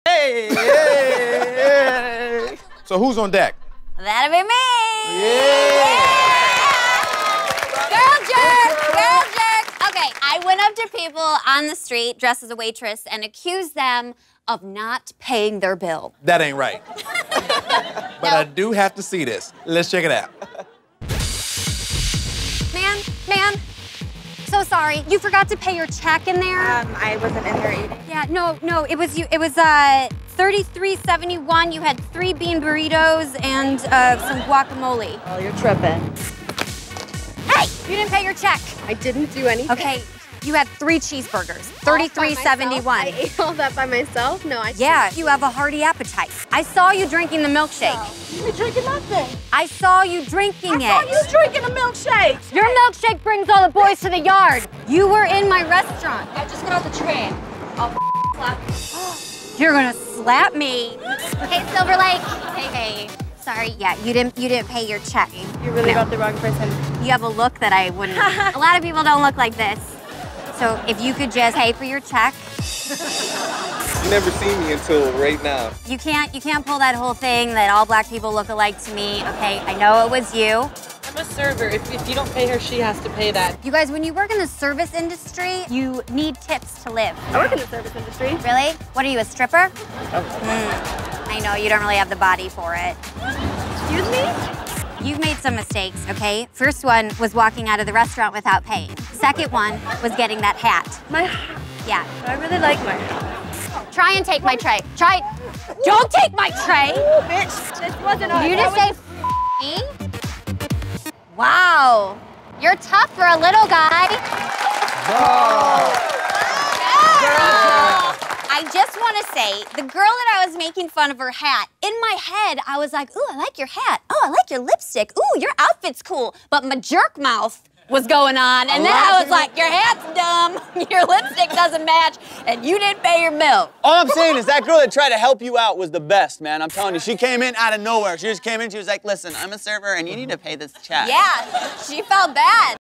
Hey, hey, hey. So who's on deck? That'll be me. Yeah. Girl jerk, girl jerk. Okay, I went up to people on the street dressed as a waitress and accused them of not paying their bill. That ain't right. But I do have to see this. Let's check it out. Man, so sorry. You forgot to pay your check in there? I wasn't in there eating. Yeah, no, it was you. It was $33.71. You had 3 bean burritos and some guacamole. Oh, you're tripping. Hey, you didn't pay your check. I didn't do anything. Okay, you had 3 cheeseburgers, $33.71. I ate all that by myself? No, I Yeah, you have a hearty appetite. I saw you drinking the milkshake. You were drinking nothing. I saw you drinking it. I saw you drinking a milkshake. Your milkshake brings all the boys to the yard. You were in my restaurant. I just got off the train. I'll slap you. You're gonna slap me. Hey, Silver Lake. Hey. Sorry, yeah, you didn't pay your check. You really got the wrong person. You have a look that I wouldn't. A lot of people don't look like this. So if you could just pay for your check. You never seen me until right now. You can't pull that whole thing that all black people look alike to me. Okay, I know it was you. I'm a server. If you don't pay her, she has to pay that. You guys, when you work in the service industry, you need tips to live. I work in the service industry. Really? What are you, a stripper? I know, you don't really have the body for it. Excuse me? You've made some mistakes, okay? First one was walking out of the restaurant without paying. Second one was getting that hat. My hat. Yeah. I really like my hat. Try and take my tray. Don't take my tray! Ooh, bitch, this wasn't us. You just say me? Wow. You're tough for a little guy. I just want to say, the girl that I was making fun of her hat, in my head, I was like, ooh, I like your hat. Oh, I like your lipstick. Ooh, your outfit's cool. But my jerk mouth was going on, and then I was like, your hat's dumb, your lipstick doesn't match, and you didn't pay your bill. All I'm saying is that girl that tried to help you out was the best, man. I'm telling you, she came in out of nowhere. She just came in, she was like, listen, I'm a server, and you need to pay this check. Yeah, she felt bad.